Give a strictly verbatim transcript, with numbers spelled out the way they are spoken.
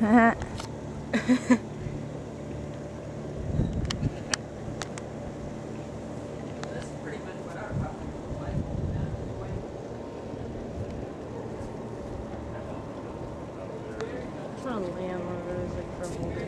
It's not a landlord, it's like for holding.